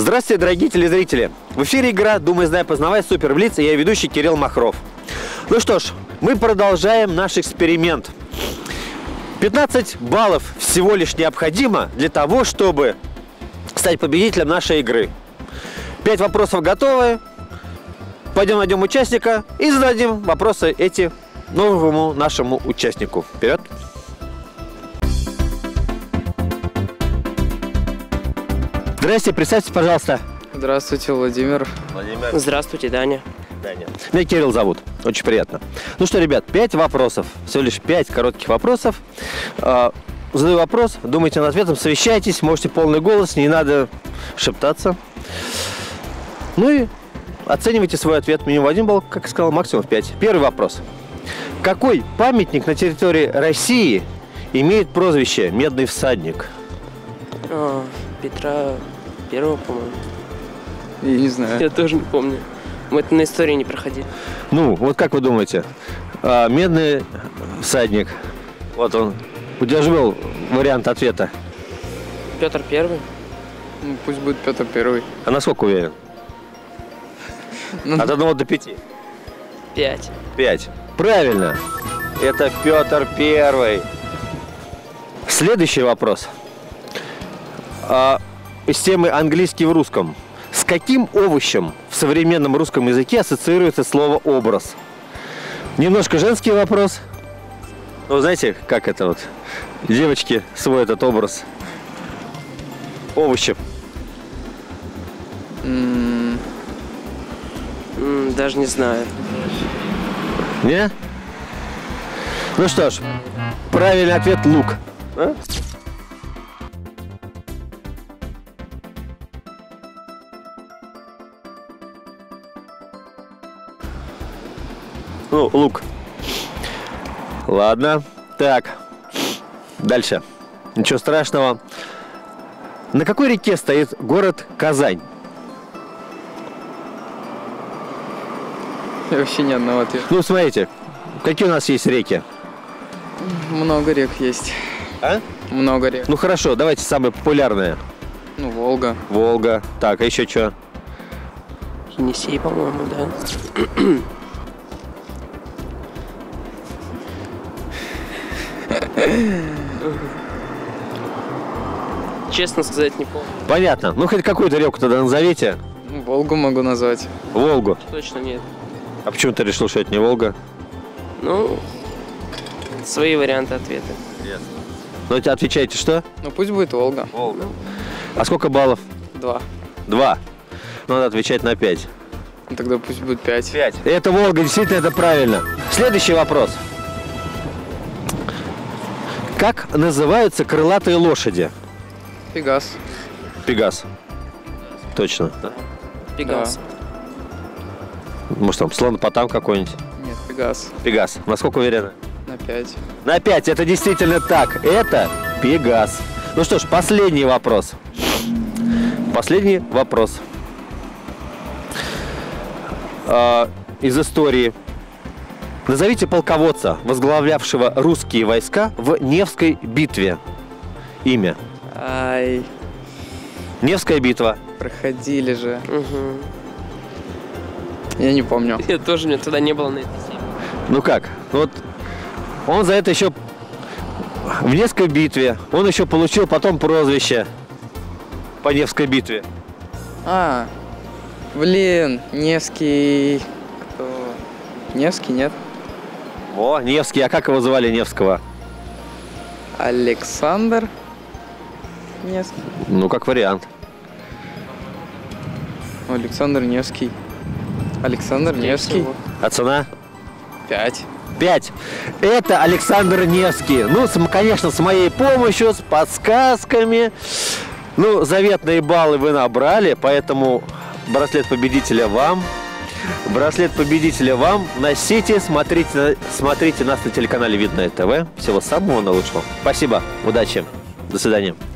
Здравствуйте, дорогие телезрители! В эфире игра «Думай, знай, познавай. Супер Блиц», и я ведущий Кирилл Махров. Ну что ж, мы продолжаем наш эксперимент. 15 баллов всего лишь необходимо для того, чтобы стать победителем нашей игры. 5 вопросов готовы. Пойдем найдем участника и зададим вопросы эти новому нашему участнику. Вперед! Здрасте, представьтесь, пожалуйста. Здравствуйте, Владимир. Здравствуйте, Даня. Меня Кирилл зовут. Очень приятно. Ну что, ребят, 5 вопросов. Всего лишь 5 коротких вопросов. Задаю вопрос, думайте над ответом, совещайтесь, можете полный голос, не надо шептаться. Ну и оценивайте свой ответ. Минимум 1 балл, как я сказал, максимум в 5. Первый вопрос. Какой памятник на территории России имеет прозвище «Медный всадник»? Петра Первого, по-моему. Я не знаю. Я тоже не помню. Мы это на истории не проходили. Ну, вот как вы думаете? Медный всадник. Вот он. У тебя же был вариант ответа. Петр Первый. Ну, пусть будет Петр Первый. А насколько уверен? От 1 до 5. 5. 5. Правильно. Это Петр Первый. Следующий вопрос. Из темы английский в русском. С каким овощем в современном русском языке ассоциируется слово «образ»? Немножко женский вопрос. Ну, знаете, как это вот? Девочки свой этот образ овощев. Даже не знаю. Не? Ну что ж, правильный ответ – лук. А? Ну, лук. Ладно. Так. Дальше. Ничего страшного. На какой реке стоит город Казань? Вообще ни одного ответа. Ну, смотрите. Какие у нас есть реки? Много рек есть. А? Много рек. Ну, хорошо. Давайте самые популярные. Ну, Волга. Волга. Так, а еще что? Енисей, по-моему, да. Честно сказать, не помню. Понятно. Ну, хоть какую-то реку тогда назовите. Ну, Волгу могу назвать. Волгу. Точно нет. А почему ты решил, что это не Волга? Ну, свои варианты ответа. Ну, отвечаете что? Ну, пусть будет Волга. Волга. А сколько баллов? 2. 2. Ну, надо отвечать на 5. Ну, тогда пусть будет 5. 5. Это Волга, действительно, это правильно. Следующий вопрос. Как называются крылатые лошади? Пегас. Пегас. Точно. Да? Пегас. Может, там слонопотам какой-нибудь? Нет, Пегас. Пегас. Насколько уверены? На 5. На 5. Это действительно так. Это Пегас. Ну что ж, последний вопрос. Последний вопрос. Из истории. Назовите полководца, возглавлявшего русские войска в Невской битве. Имя. Ай, Невская битва. проходили же. Угу. Я не помню. Я тоже, мне туда не было на этой теме. Ну как? Вот он за это еще в Невской битве. Он еще получил потом прозвище по Невской битве. Блин, Невский... Кто? Невский, нет? О, Невский. А как его звали Невского? Александр Невский. Ну, как вариант. Александр Невский. Александр Невский. А цена? 5. 5. Это Александр Невский. Ну, конечно, с моей помощью, с подсказками. Ну, заветные баллы вы набрали, поэтому браслет победителя вам. Браслет победителя вам. Носите, смотрите нас на телеканале Видное ТВ. Всего самого наилучшего. Спасибо, удачи, до свидания.